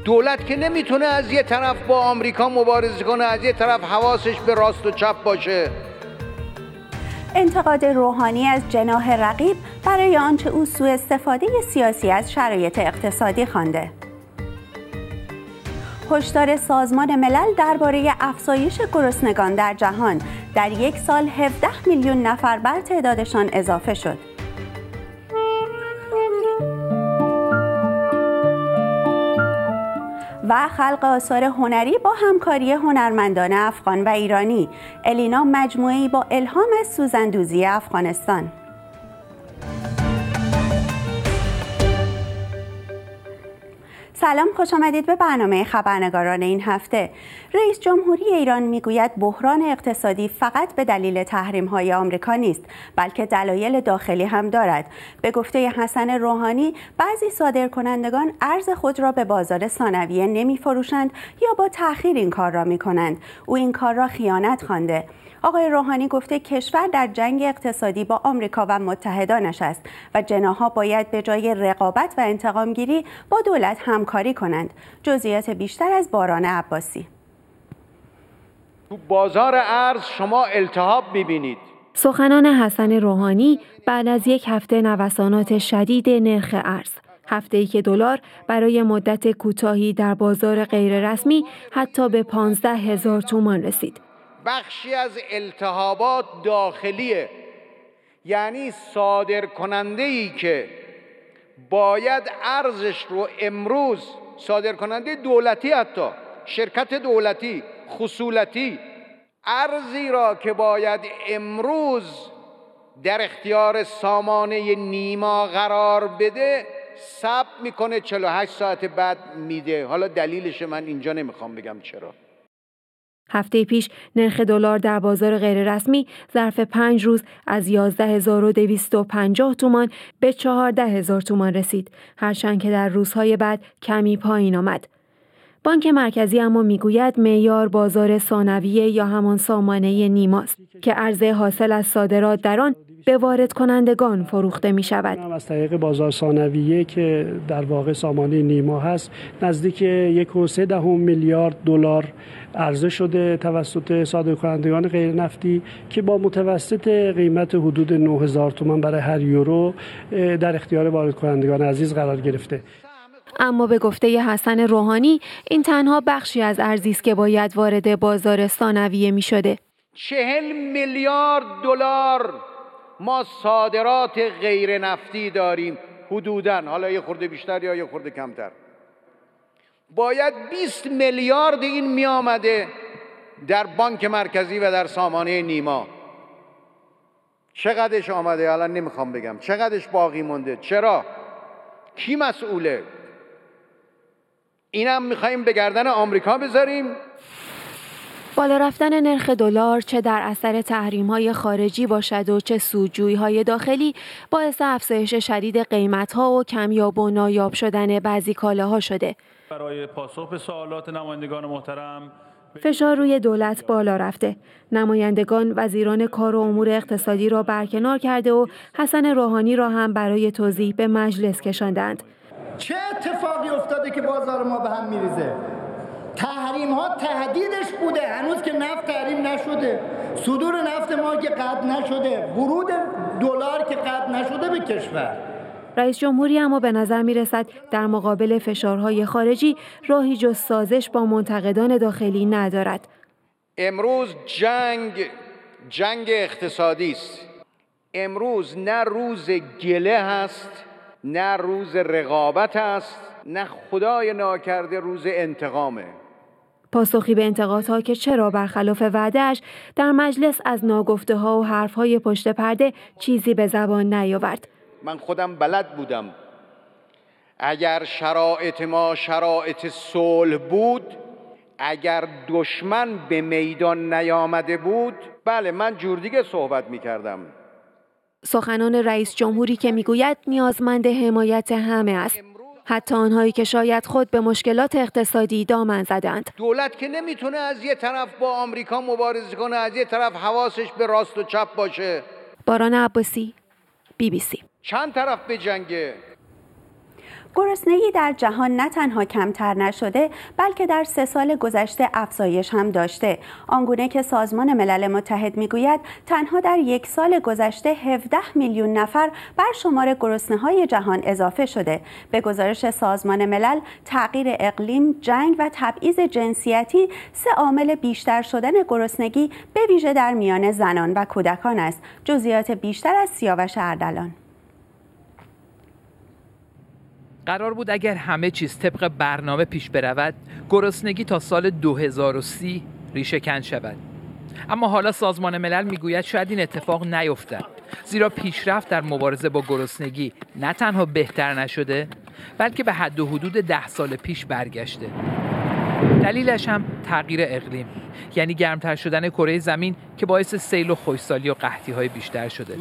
دولت که نمیتونه از یه طرف با آمریکا مبارزه کنه، از یه طرف حواسش به راست و چپ باشه. انتقاد روحانی از جناح رقیب برای آنچه او سوء استفاده سیاسی از شرایط اقتصادی خوانده. هشدار سازمان ملل درباره افزایش گرسنگان در جهان، در یک سال 17 میلیون نفر بر تعدادشان اضافه شد. و خلق آثار هنری با همکاری هنرمندان افغان و ایرانی. الینا مجموعه‌ای با الهام از سوزندوزی افغانستان. سلام، خوش آمدید به برنامه خبرنگاران این هفته. رئیس جمهوری ایران میگوید بحران اقتصادی فقط به دلیل تحریم‌های آمریکا نیست، بلکه دلایل داخلی هم دارد. به گفته حسن روحانی، بعضی صادرکنندگان ارز خود را به بازار ثانویه نمی‌فروشند یا با تأخیر این کار را می‌کنند. او این کار را خیانت خوانده. آقای روحانی گفته کشور در جنگ اقتصادی با آمریکا و متحدانش است و جناح‌ها باید به جای رقابت و انتقامگیری با دولت همکاری کنند. جزئیات بیشتر از باران عباسی. تو بازار ارز شما التهاب می‌بینید. سخنان حسن روحانی بعد از یک هفته نوسانات شدید نرخ ارز. هفته‌ای که دلار برای مدت کوتاهی در بازار غیررسمی حتی به 15,000 تومان رسید. بخشی از التهابات داخلیه، یعنی صادر کننده‌ای که باید ارزش رو امروز، صادر کننده دولتی، حتی شرکت دولتی خصولتی، ارزی را که باید امروز در اختیار سامانه نیما قرار بده ثبت میکنه 48 ساعت بعد میده. حالا دلیلش من اینجا نمیخوام بگم چرا. هفته پیش نرخ دلار در بازار غیررسمی ظرف 5 روز از 11,250 تومان به 14,000 تومان رسید، هرچند که در روزهای بعد کمی پایین آمد. بانک مرکزی اما میگوید معیار بازار ثانویه یا همان سامانه نیماست که ارز حاصل از صادرات در آن به وارد کنندگان فروخته می شود. از طریق بازار ثانویه که در واقع سامانه نیما هست، نزدیک 1.3 میلیارد دلار عرضه شده توسط صادرکنندگان غیر نفتی که با متوسط قیمت حدود 9,000 تومان برای هر یورو در اختیار وارد کنندگان عزیز قرار گرفته. اما به گفته حسن روحانی این تنها بخشی از ارزی است که باید وارد بازار ثانویه می شده. 40 میلیارد دلار ما صادرات غیر نفتی داریم حدوداً، حالا یه خورده بیشتر یا یه خورده کمتر. باید 20 میلیارد این می آمده در بانک مرکزی و در سامانه نیما. چقدرش آمده الان نمیخوام بگم، چقدرش باقی مونده، چرا؟ کی مسئوله؟ اینم میخواییم به گردن آمریکا بذاریم؟ بالا رفتن نرخ دلار چه در اثر تحریم‌های خارجی باشد و چه سودجویی‌های داخلی باعث افزایش شدید قیمت‌ها و کمیاب و نایاب شدن بعضی کالاها شده. برای پاسخ به سوالات نمایندگان محترم، فشار روی دولت بالا رفته. نمایندگان وزیران کار و امور اقتصادی را برکنار کرده و حسن روحانی را هم برای توضیح به مجلس کشاندند. چه اتفاقی افتاده که بازار ما به هم میریزه؟ تحریم ها تهدیدش بوده، هنوز که نفت تحریم نشده، صدور نفت ما که قطع نشده، ورود دلار که قطع نشده به کشور. رئیس جمهوری اما به نظر می رسد در مقابل فشارهای خارجی راهی جز سازش با منتقدان داخلی ندارد. امروز جنگ اقتصادی است. امروز نه روز گله هست، نه روز رقابت است، نه خدای ناکرده روز انتقامه. پاسخی به انتقادها که چرا برخلاف وعده‌اش در مجلس از ناگفته‌ها و حرف‌های پشت پرده چیزی به زبان نیاورد. من خودم بلد بودم اگر شرایط ما شرایط صلح بود، اگر دشمن به میدان نیامده بود، بله من جور دیگه صحبت می‌کردم. سخنان رئیس جمهوری که میگوید نیازمند حمایت همه است، حتی آنهایی که شاید خود به مشکلات اقتصادی دامن زدند. دولت که نمیتونه از یه طرف با آمریکا مبارزه کنه، از یه طرف حواسش به راست و چپ باشه. باران عباسی، BBC. چند طرف به جنگه؟ گرسنگی در جهان نه تنها کمتر نشده بلکه در 3 سال گذشته افزایش هم داشته، آنگونه که سازمان ملل متحد میگوید تنها در 1 سال گذشته 17 میلیون نفر بر شمار گرسنه‌های جهان اضافه شده. به گزارش سازمان ملل، تغییر اقلیم، جنگ و تبعیض جنسیتی 3 عامل بیشتر شدن گرسنگی به ویژه در میان زنان و کودکان است. جزئیات بیشتر از سیاوش اردلان. قرار بود اگر همه چیز طبق برنامه پیش برود، گرسنگی تا سال 2030 ریشه‌کن شود. اما حالا سازمان ملل میگوید شاید این اتفاق نیفتد، زیرا پیشرفت در مبارزه با گرسنگی نه تنها بهتر نشده، بلکه به حد و حدود 10 سال پیش برگشته. دلیلش هم تغییر اقلیم، یعنی گرمتر شدن کره زمین که باعث سیل و خشکسالی و قحطی‌های بیشتر شده.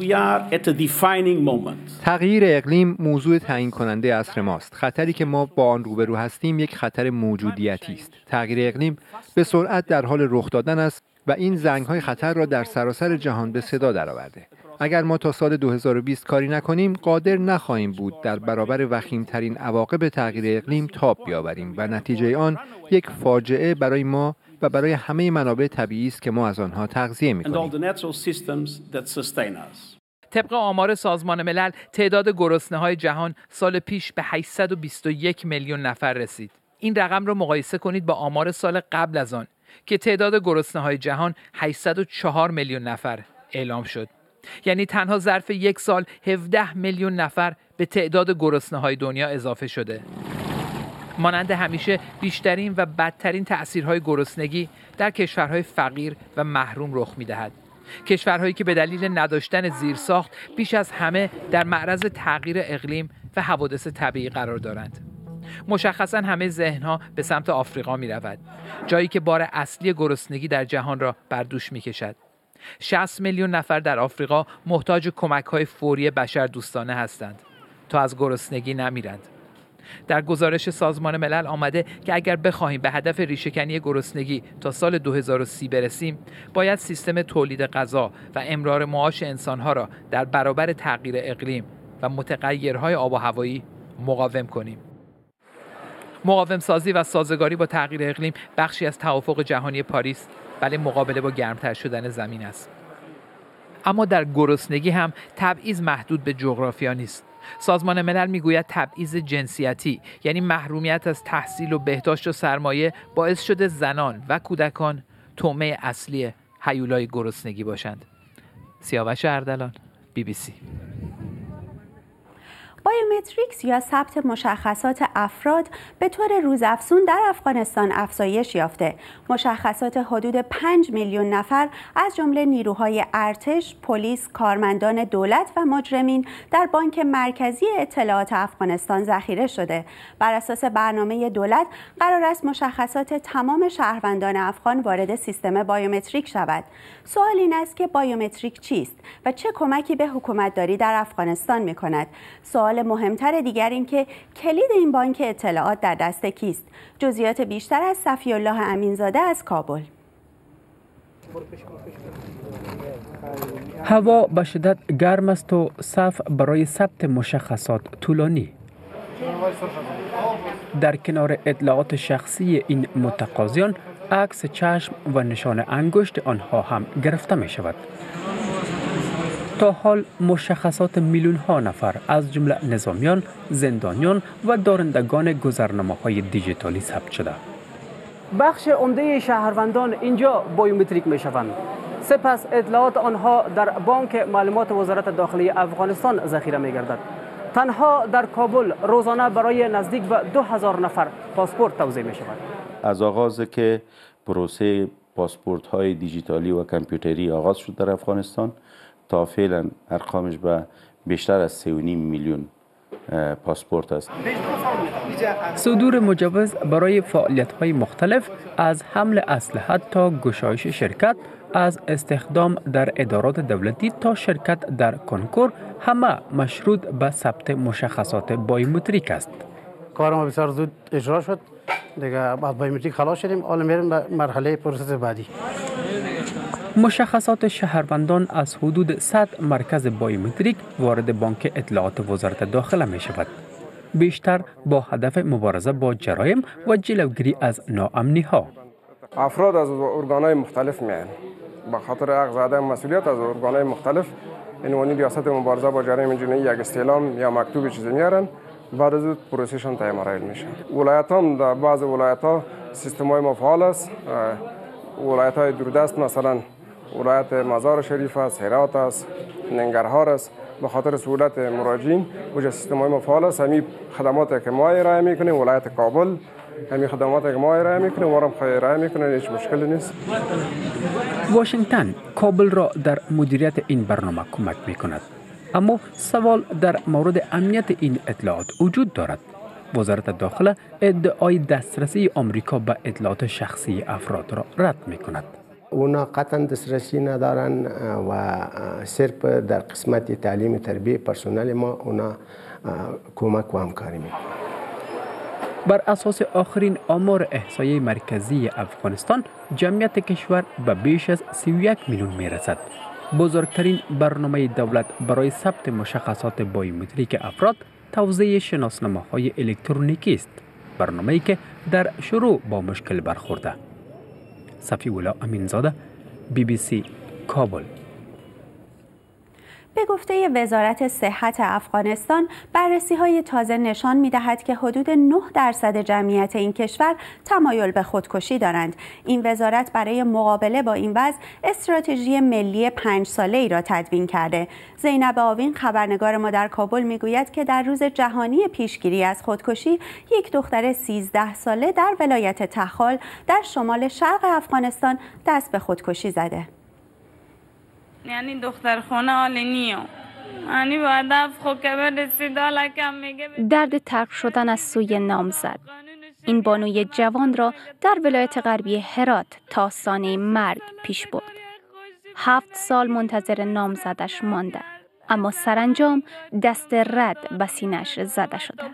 تغییر اقلیم موضوع تعیین کننده عصر ماست. خطری که ما با آن روبرو هستیم یک خطر موجودیتی است. تغییر اقلیم به سرعت در حال رخ دادن است و این زنگ‌های خطر را در سراسر جهان به صدا درآورده. اگر ما تا سال 2020 کاری نکنیم، قادر نخواهیم بود در برابر وخیم‌ترین عواقب تغییر اقلیم تاب بیاوریم و نتیجه آن یک فاجعه برای ما و برای همه منابع طبیعی است که ما از آنها تغذیه می‌کنیم. طبق آمار سازمان ملل، تعداد گرسنه‌های جهان سال پیش به 821 میلیون نفر رسید. این رقم را مقایسه کنید با آمار سال قبل از آن که تعداد گرسنه‌های جهان 804 میلیون نفر اعلام شد. یعنی تنها ظرف 1 سال 17 میلیون نفر به تعداد گرسنه‌های دنیا اضافه شده. مانند همیشه بیشترین و بدترین تأثیرهای گرسنگی در کشورهای فقیر و محروم رخ می‌دهد. کشورهایی که به دلیل نداشتن زیرساخت بیش از همه در معرض تغییر اقلیم و حوادث طبیعی قرار دارند. مشخصاً همه ذهنها به سمت آفریقا می‌رود، جایی که بار اصلی گرسنگی در جهان را بر دوش می‌کشد. 60 میلیون نفر در آفریقا محتاج کمک‌های فوری بشردوستانه هستند تا از گرسنگی نمیرند. در گزارش سازمان ملل آمده که اگر بخواهیم به هدف ریشه‌کنی گرسنگی تا سال 2030 برسیم، باید سیستم تولید غذا و امرار معاش انسان‌ها را در برابر تغییر اقلیم و متغیرهای آب و هوایی مقاوم کنیم. مقاوم سازی و سازگاری با تغییر اقلیم بخشی از توافق جهانی پاریس برای مقابله با گرمتر شدن زمین است. اما در گرسنگی هم تبعیض محدود به جغرافیا نیست. سازمان ملل میگوید تبعیض جنسیتی، یعنی محرومیت از تحصیل و بهداشت و سرمایه، باعث شده زنان و کودکان طعمه اصلی هیولای گرسنگی باشند. سیاوش اردلان، BBC. بایومتریکس یا ثبت مشخصات افراد به طور روزافزون در افغانستان افزایش یافته. مشخصات حدود 5 میلیون نفر از جمله نیروهای ارتش، پلیس، کارمندان دولت و مجرمین در بانک مرکزی اطلاعات افغانستان ذخیره شده. بر اساس برنامه دولت قرار است مشخصات تمام شهروندان افغان وارد سیستم بایومتریک شود. سوال این است که بایومتریک چیست و چه کمکی به حکومتداری در افغانستان می‌کند؟ سوال مهمتر دیگر این که کلید این بانک اطلاعات در دست کیست؟ جزئیات بیشتر از صفی الله امینزاده از کابل. هوا به شدت گرم است و صف برای ثبت مشخصات طولانی. در کنار اطلاعات شخصی این متقاضیان، عکس چشم و نشان انگشت آنها هم گرفته می شود. تا حال مشخصات میلیون ها نفر از جمله نظامیان، زندانیان و دارندگان گذرنامه‌های دیجیتالی ثبت شده. بخش عمده شهروندان اینجا بایومتریک می شوند. سپس اطلاعات آنها در بانک معلومات وزارت داخلی افغانستان ذخیره می گردد. تنها در کابل روزانه برای نزدیک به 2000 نفر پاسپورت توزیع می شود. از آغاز که پروسه پاسپورت های دیجیتالی و کامپیوتری آغاز شد در افغانستان، تا فعلا ارقامش به بیشتر از 3.5 میلیون پاسپورت است. صدور مجوز برای فعالیت‌های مختلف، از حمل اسلحه تا گشایش شرکت، از استخدام در ادارات دولتی تا شرکت در کنکور، همه مشروط به ثبت مشخصات بایومتریک است. کار ما بسیار زود اجرا شد. دیگه از بایومتریک خلاص شدیم، حالا میریم به مرحله پروسس بعدی. مشخصات شهروندان از حدود 100 مرکز بایومتریک وارد بانک اطلاعات وزارت داخله می شود. بیشتر با هدف مبارزه با جرایم و جلوگیری از ناامنی ها. افراد از ارگان‌های مختلف میان با خاطر حق زده مسئولیت از ارگان‌های مختلف عنوانی ریاست مبارزه با جرایم جنایی یک استعلام یا مکتوبی چیزی میارن، بعد از پروسشون طی مراحل میشه. ولایت هم در بعض ولایت ها سیستم‌های ما فعال است. ولایت‌های دوردست مثلا ولایت مزار شریف است، هرات است، ننگرهار است. به خاطر سهولت مراجعین وجه سیستم‌های ما فعال است. همین خدماتی که ما ارائه میکنیم، ولایت کابل همین خدماتی که ما ارائه میکنیم و هم ارائه میکنن، هیچ مشکلی نیست. واشنگتن کابل را در مدیریت این برنامه کمک میکند، اما سوال در مورد امنیت این اطلاعات وجود دارد. وزارت داخله ادعای دسترسی آمریکا به اطلاعات شخصی افراد را رد میکند. اونا قطعا دسترسی ندارن و صرف در قسمت تعلیم و تربیه پرسنل ما اونا کمک و همکاری میکنن. بر اساس آخرین آمار احصایه مرکزی افغانستان، جمعیت کشور به بیش از 31 میلیون میرسد. بزرگترین برنامه دولت برای ثبت مشخصات بایومتریک افراد توزیع شناسنامه‌های الکترونیکی است، برنامه‌ای که در شروع با مشکل برخورده. صفی‌الله امینزاده، BBC کابل. به گفته وزارت صحت افغانستان، بررسی‌های تازه نشان می‌دهد که حدود 9% جمعیت این کشور تمایل به خودکشی دارند. این وزارت برای مقابله با این وضع استراتژی ملی 5 ساله‌ای را تدوین کرده. زینب آوین خبرنگار ما در کابل می‌گوید که در روز جهانی پیشگیری از خودکشی، یک دختر 13 ساله در ولایت تخال در شمال شرق افغانستان دست به خودکشی زده. یعنی دخترخانه آلینیو یعنی باید خود که برسید لکم میگه درد ترک شدن از سوی نامزد. این بانوی جوان را در ولایت غربی هرات تا سانه مرگ پیش برد. 7 سال منتظر نامزدش مانده، اما سرانجام دست رد به سینه‌اش زده شده.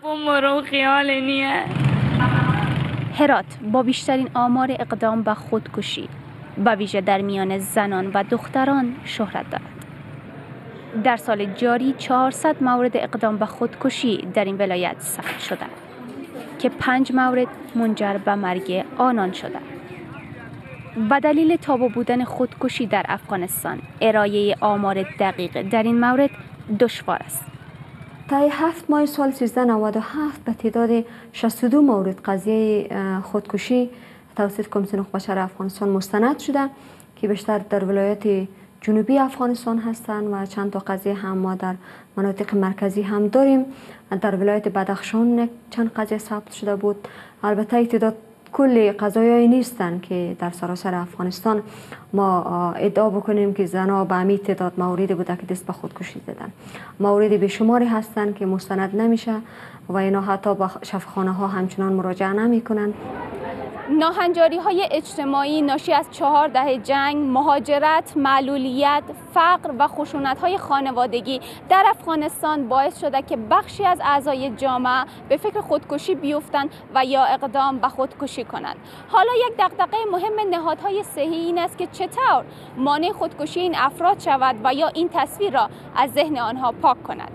هرات با بیشترین آمار اقدام به خودکشی به ویژه در میان زنان و دختران شهرت دارد. در سال جاری 400 مورد اقدام به خودکشی در این ولایت ثبت شده که 5 مورد منجر به مرگ آنان شده. به دلیل تابو بودن خودکشی در افغانستان، ارائه آمار دقیق در این مورد دشوار است. طی 7 ماه سال 1397 به تعداد 62 مورد قضیه خودکشی توسط کمیسیون حقوق بشر افغانستان مستند شده که بیشتر در ولایت جنوبی افغانستان هستند و چند تا قضیه هم ما در مناطق مرکزی هم داریم. در ولایت بدخشان چند قضیه ثبت شده بود. البته تعداد کل قضایایی نیستند که در سراسر افغانستان ما ادعا بکنیم که زنها به همین تعداد موردی بوده که دست به خودکشی زدن. موارد بیشماری هستند که مستند نمیشه و اینا حتی به شفاخانه ها همچنان مراجعه نمی کنند. ناهنجاری های اجتماعی ناشی از 4 دهه جنگ، مهاجرت، معلولیت، فقر و خشونت های خانوادگی در افغانستان باعث شده که بخشی از اعضای جامعه به فکر خودکشی بیفتند و یا اقدام به خودکشی کنند. حالا یک دغدغه مهم نهادهای صحی این است که چطور مانع خودکشی این افراد شود و یا این تصویر را از ذهن آنها پاک کند.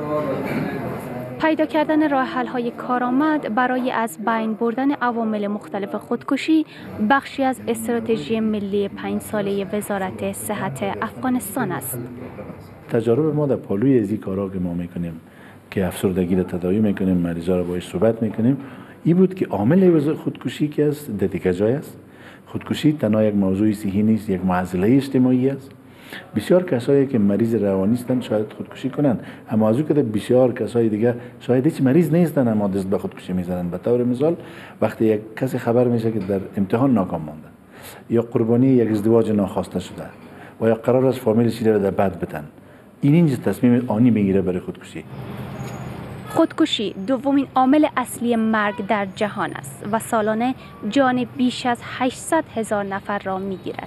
پیدا کردن راه حل‌های کارآمد برای از بین بردن عوامل مختلف خودکشی بخشی از استراتژی ملی 5 ساله وزارت صحت افغانستان است. تجارب ما در پالوی از این کارا که ما میکنیم که افسردگی را تداوی میکنیم، مریضا را باهاش صحبت میکنیم، این بود که عامل خودکشی که است در دیگه جای است. خودکشی تنها یک موضوع صحی نیست، یک معضله اجتماعی است. بسیار کسایی که مریض روانی هستند شاید خودکشی کنند، اما از اون که بسیار کسای دیگه شاید هیچ مریض نیستند اما دست به خودکشی میزنند. به طور مثال وقتی یک کسی خبر میشه که در امتحان ناکام مانده یا قربانی یک ازدواج ناخواسته شده و یا قرار است فامیلش را در بد بدن، اینجا تصمیم آنی میگیره برای خودکشی. خودکشی دومین عامل اصلی مرگ در جهان است و سالانه جان بیش از 800,000 نفر را میگیرد.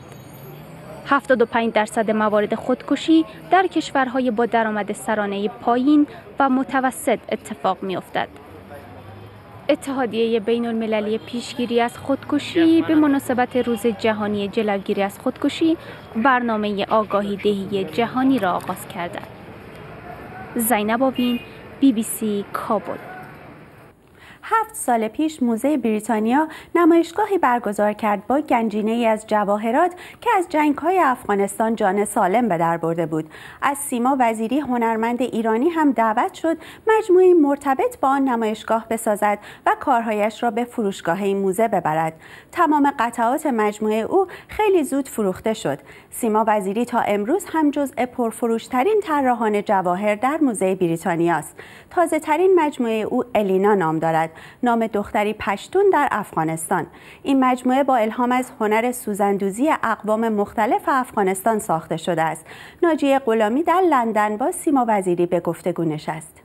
75% موارد خودکشی در کشورهای با درآمد سرانه پایین و متوسط اتفاق می‌افتد. اتحادیه بین المللی پیشگیری از خودکشی به مناسبت روز جهانی جلوگیری از خودکشی برنامه آگاهی دهی جهانی را آغاز کرده. زینب آوین، BBC کابل. 7 سال پیش موزه بریتانیا نمایشگاهی برگزار کرد با گنجینه‌ای از جواهرات که از جنگ‌های افغانستان جان سالم به در برده بود. از سیما وزیری هنرمند ایرانی هم دعوت شد مجموعه‌ای مرتبط با آن نمایشگاه بسازد و کارهایش را به فروشگاه این موزه ببرد. تمام قطعات مجموعه او خیلی زود فروخته شد. سیما وزیری تا امروز هم جزء پرفروشترین طراحان جواهر در موزه بریتانیا است. تازه ترین مجموعه او الینا نام دارد، نام دختری پشتون در افغانستان. این مجموعه با الهام از هنر سوزندوزی اقوام مختلف افغانستان ساخته شده است. ناجیه غلامی در لندن با سیما وزیری به گفتگو نشست.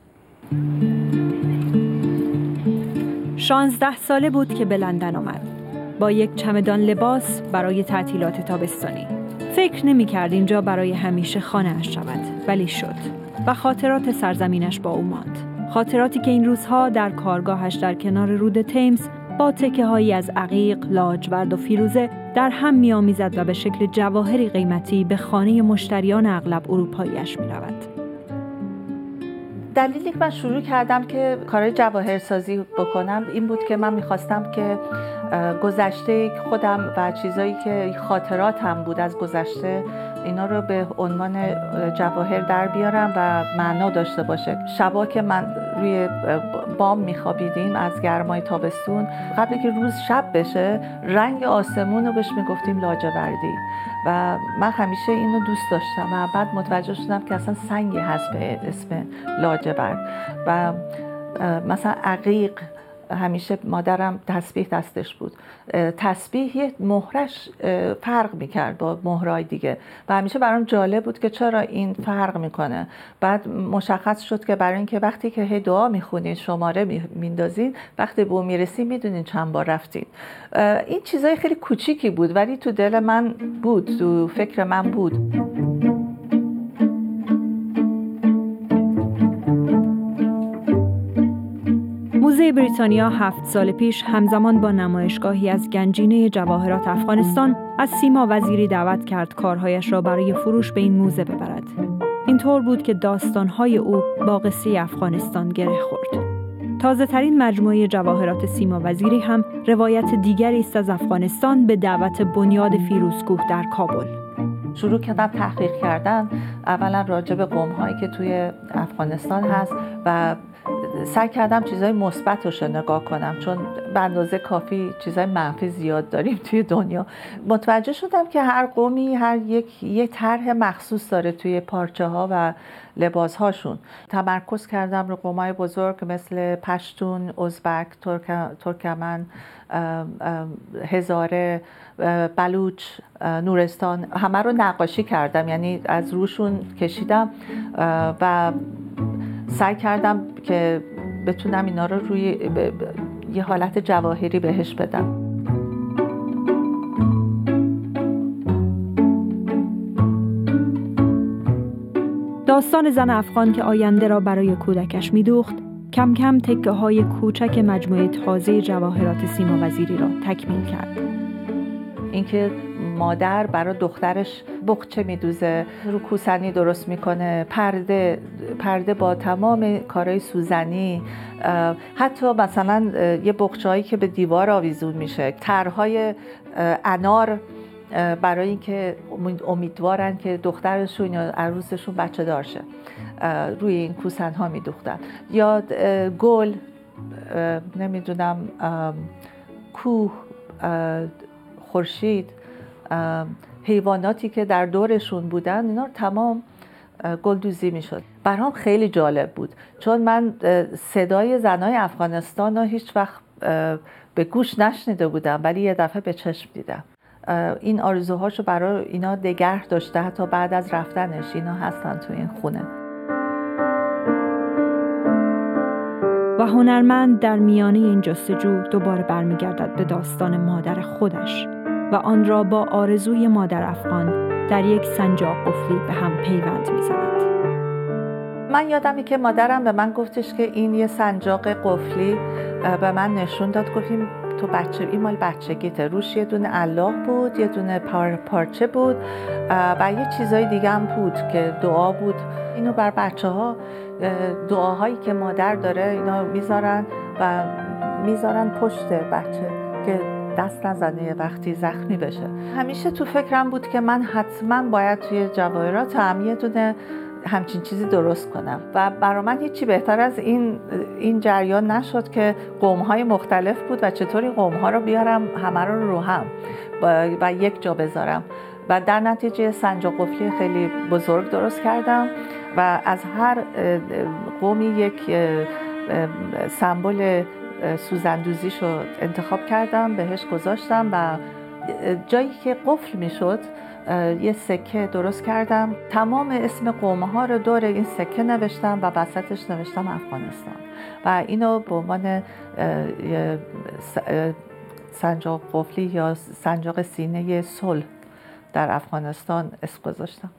16 ساله بود که به لندن آمد با یک چمدان لباس برای تعطیلات تابستانی. فکر نمی‌کرد اینجا برای همیشه خانه‌اش شود، ولی شد و خاطرات سرزمینش با او ماند. خاطراتی که این روزها در کارگاهش در کنار رود تیمز با تکه‌هایی از عقیق، لاجورد و فیروزه در هم می‌آمیزد و به شکل جواهری قیمتی به خانه مشتریان اغلب اروپایی‌اش می‌رود. دلیلی که من شروع کردم که کارهای جواهرسازی بکنم این بود که من می‌خواستم که گذشته خودم و چیزایی که خاطراتم بود از گذشته اینا رو به عنوان جواهر در بیارم و معنا داشته باشه. شبا که من روی بام میخوابیدیم از گرمای تابستون، قبل که روز شب بشه رنگ آسمون رو بهش میگفتیم لاجوردی و من همیشه اینو دوست داشتم و بعد متوجه شدم که اصلا سنگی هست به اسم لاجورد و مثلا عقیق همیشه مادرم تسبیح دستش بود. تسبیح یه مهرش فرق میکرد با مهرهای دیگه و همیشه برام جالب بود که چرا این فرق میکنه. بعد مشخص شد که برای اینکه وقتی که هی دعا میخونید شماره میندازید وقتی به اون میرسید میدونید چند بار رفتید. این چیزای خیلی کوچیکی بود ولی تو دل من بود، تو فکر من بود. موزه بریتانیا 7 سال پیش همزمان با نمایشگاهی از گنجینه جواهرات افغانستان از سیما وزیری دعوت کرد کارهایش را برای فروش به این موزه ببرد. اینطور بود که داستانهای او با قصه افغانستان گره خورد. تازه ترین مجموعه جواهرات سیما وزیری هم روایت دیگری است از افغانستان به دعوت بنیاد فیروزکوه در کابل. شروع کردم تحقیق کردن اولا راجع به قوم‌هایی که توی افغانستان هست و سعی کردم چیزای مثبتش رو نگاه کنم چون به اندازه کافی چیزای منفی زیاد داریم توی دنیا. متوجه شدم که هر قومی یه طرح مخصوص داره توی پارچه ها و لباس هاشون. تمرکز کردم رو قومای بزرگ مثل پشتون، ازبک، ترکمن، هزاره، بلوچ، نورستان، همه رو نقاشی کردم، یعنی از روشون کشیدم و سعی کردم که بتونم اینا رو روی یه حالت جواهری بهش بدم. داستان زن افغان که آینده را برای کودکش می‌دوخت، کم کم تکه‌های کوچک مجموعه تازه جواهرات سیما وزیری را تکمیل کرد. اینکه مادر برای دخترش بقچه میدوزه، رو کوسنی درست میکنه، پرده با تمام کارهای سوزنی، حتی مثلا یه بقچه‌هایی که به دیوار آویزون میشه، طرح‌های انار برای اینکه امیدوارن که دخترشون یا عروسشون بچه دار شه روی این کوسن‌ها میدوختن، یا گل، نمیدونم کوه، خورشید، حیواناتی که در دورشون بودن، اینا تمام گلدوزی میشد. برام خیلی جالب بود چون من صدای زنای افغانستان رو هیچ وقت به گوش نشنیده بودم ولی یه دفعه به چشم دیدم. این آرزوهاشو برای اینا نگه داشته، حتی بعد از رفتنش اینا هستن تو این خونه. و هنرمند در میانه این جستجو دوباره برمیگردد به داستان مادر خودش و آن را با آرزوی مادر افغان در یک سنجاق قفلی به هم پیوند می‌زند. من یادمه که مادرم به من گفتش که این یه سنجاق قفلی به من نشون داد، گفتیم تو این مال بچگیته، روش یه دونه الله بود، یه دونه پارچه بود و یه چیزای دیگه هم بود که دعا بود. اینو بر بچه‌ها، دعاهایی که مادر داره اینا میذارن و میذارن پشت بچه که دست نزنه وقتی زخمی بشه. همیشه تو فکرم بود که من حتما باید توی جواهرات هم یه دونه همچین چیزی درست کنم و برای من هیچی بهتر از این جریان نشد که قوم‌های مختلف بود و چطوری قوم‌ها رو بیارم همه رو هم و یک جا بذارم و در نتیجه سنجاق قفلی خیلی بزرگ درست کردم و از هر قومی یک سمبل سوزندوزیشو انتخاب کردم، بهش گذاشتم و جایی که قفل میشد یه سکه درست کردم، تمام اسم قوم‌ها رو دور این سکه نوشتم و وسطش نوشتم افغانستان و اینو به عنوان سنجاق قفلی یا سنجاق سینه صلح در افغانستان اسم گذاشتم.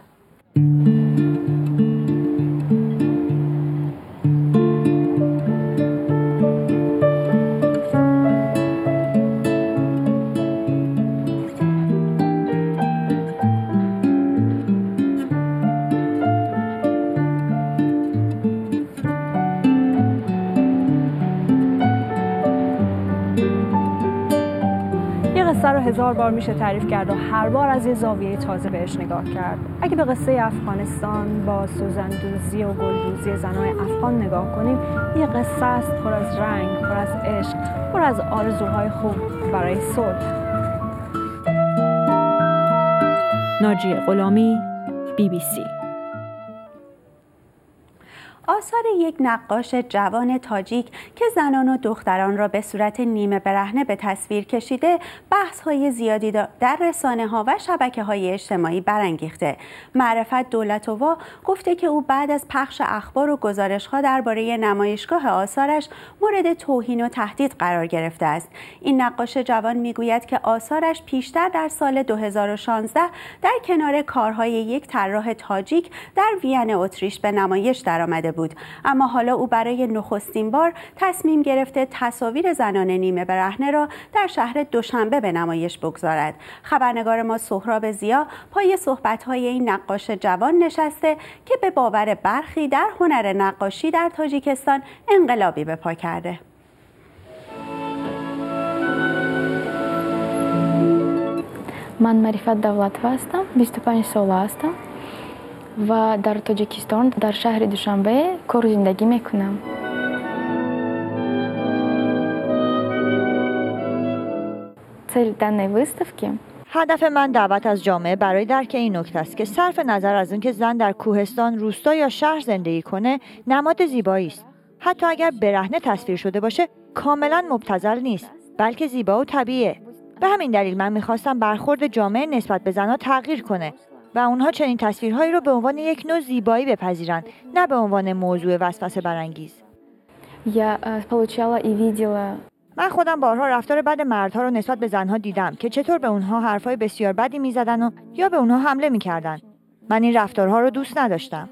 قصه رو 1000 بار میشه تعریف کرد و هر بار از یه زاویه تازه بهش نگاه کرد. اگه به قصه افغانستان با سوزندوزی و گلدوزی زنای افغان نگاه کنیم، یه قصه است پر از رنگ، پر از عشق، پر از آرزوهای خوب برای صلح. ناجیه غلامی، BBC. آثار یک نقاش جوان تاجیک که زنان و دختران را به صورت نیمه برهنه به تصویر کشیده، بحث‌های زیادی در رسانه‌ها و شبکه‌های اجتماعی برانگیخته. معرفت دولت‌وا گفته که او بعد از پخش اخبار و گزارش‌ها درباره نمایشگاه آثارش مورد توهین و تهدید قرار گرفته است. این نقاش جوان می‌گوید که آثارش پیشتر در سال 2016 در کنار کارهای یک طراح تاجیک در وین اتریش به نمایش درآمده بود، اما حالا او برای نخستین بار تصمیم گرفته تصاویر زنان نیمه برهنه را در شهر دوشنبه به نمایش بگذارد. خبرنگار ما سهراب ضیا پای صحبت‌های این نقاش جوان نشسته که به باور برخی در هنر نقاشی در تاجیکستان انقلابی به پا کرده. من معرفت دولت‌وا هستم، 25 ساله هستم و در تاجیکستان در شهر دوشنبه کار زندگی میکنم. Цель данной выставки هدف من دعوت از جامعه برای درک این نکته است که صرف نظر از اینکه زن در کوهستان، روستا یا شهر زندگی کنه، نماد زیبایی است. حتی اگر برهنه تصویر شده باشه، کاملا مبتذل نیست، بلکه زیبا و طبیعیه. به همین دلیل من میخواستم برخورد جامعه نسبت به زنها تغییر کنه و اونها چنین تصویرهایی رو به عنوان یک نوع زیبایی بپذیرند، نه به عنوان موضوع وسوسه برانگیز. من خودم بارها رفتار بد مردها رو نسبت به زنها دیدم که چطور به اونها حرفای بسیار بدی میزدن و یا به اونها حمله میکردن. من این رفتارها رو دوست نداشتم.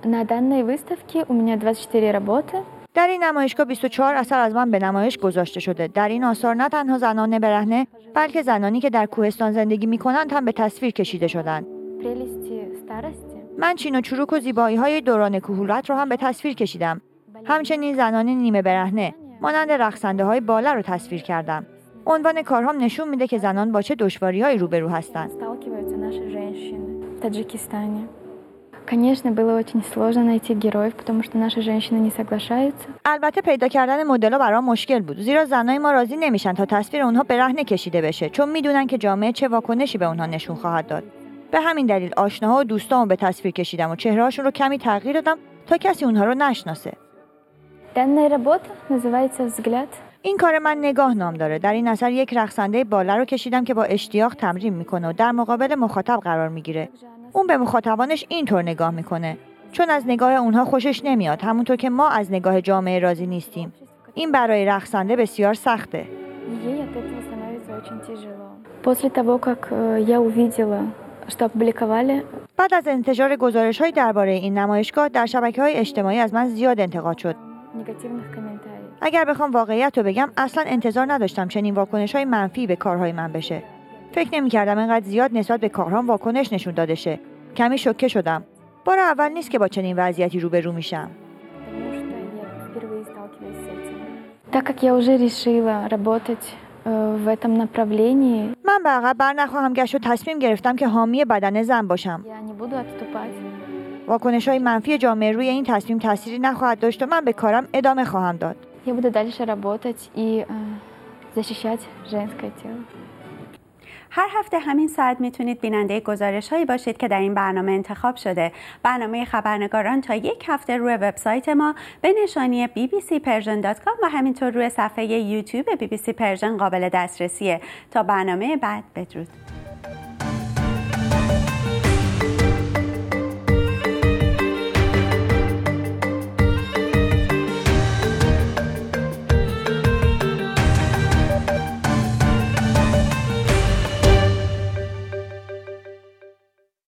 در این نمایشگاه 24 اثر از من به نمایش گذاشته شده. در این آثار نه تنها زنان برهنه، بلکه زنانی که در کوهستان زندگی میکنند هم به تصویر کشیده شدند. من چین و چروک و زیبایی‌های دوران کهولت رو هم به تصویر کشیدم. همچنین زنان نیمه برهنه مانند رقصنده‌های باله رو تصویر کردم. عنوان کارهام نشون میده که زنان با چه دشواری‌هایی روبرو هستند. البته پیدا کردن مدل‌ها برام مشکل بود، زیرا زنای ما راضی نمیشن تا تصویر اونها برهنه کشیده بشه، چون میدونن که جامعه چه واکنشی به اونها نشون خواهد داد. به همین دلیل آشناها و دوستامو به تصویر کشیدم و چهره‌هاشون رو کمی تغییر دادم تا کسی اونها رو نشناسه. این کار من نگاه نام داره. در این اثر یک رقصنده باله رو کشیدم که با اشتیاق تمرین میکنه و در مقابل مخاطب قرار میگیره. اون به مخاطبانش اینطور نگاه میکنه، چون از نگاه اونها خوشش نمیاد، همونطور که ما از نگاه جامعه راضی نیستیم. این برای رقصنده بسیار سخته. بعد از انتشار گزارش‌های درباره این نمایشگاه در شبکه‌های اجتماعی از من زیاد انتقاد شد. اگر بخوام واقعیت رو بگم، اصلا انتظار نداشتم چنین واکنش‌های منفی به کارهای من بشه. فکر نمی‌کردم اینقدر زیاد نسبت به کارهام واکنش نشون داده شه. کمی شوکه شدم. بار اول نیست که با چنین وضعیتی روبرو میشم. Так как я уже решила работать в этом направлении. من به عقب بر نخواهم گشت و تصمیم گرفتم که حامی بدن زن باشم. Я не буду отступать. واکنش‌های منفی جامعه روی این تصمیم تأثیری نخواهد داشت و من به کارم ادامه خواهم داد. Я буду дальше работать и защищать женское тело. هر هفته همین ساعت میتونید بیننده گزارش هایی باشید که در این برنامه انتخاب شده. برنامه خبرنگاران تا یک هفته روی وبسایت ما به نشانی bbcpersian.com و همینطور روی صفحه یوتیوب BBC پرژن قابل دسترسیه. تا برنامه بعد، بدرود.